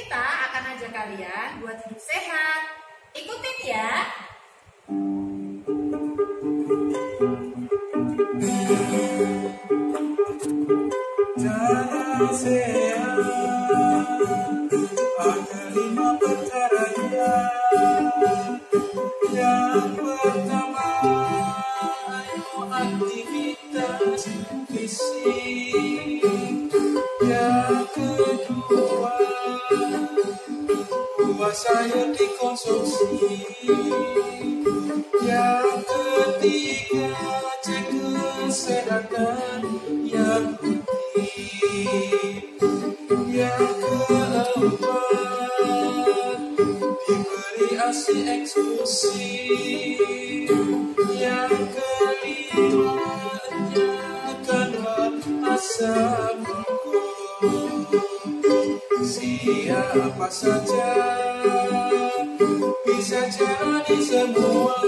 kita akan ajak kalian buat hidup sehat. Ikutin ya. Cara sehat, ada 5 caranya. Yang pertama, ayo aktivitas fisik. Yang kedua, buah sayur dikonsumsi. Yang ketiga, cek kesehatan yang yang keempat, diberi ASI eksklusif. Yang kelima, janganlah asam rokok. Siapa saja bisa jalani semua.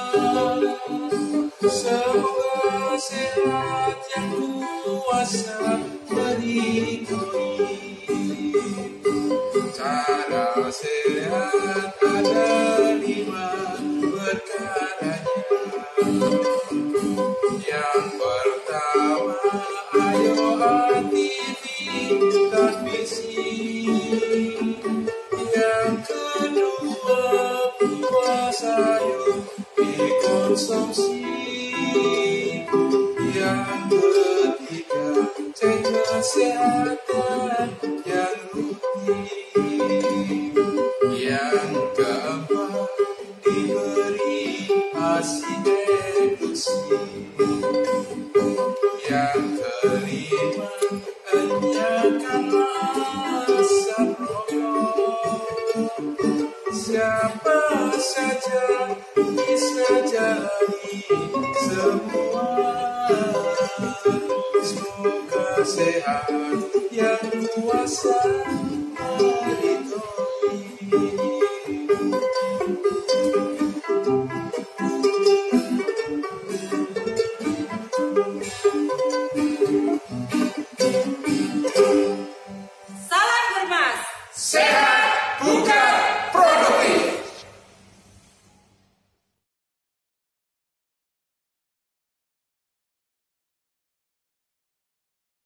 Semoga sehat yang kuasa berikut. Cara sehat ada 5 perkaranya. Yang pertama, ayo aktivitas fisik. Yang kedua, buah sayur dikonsumsi. Yang ketiga, cek kesehatan yang rutin. Yang keempat, diberi ASI eksklusif.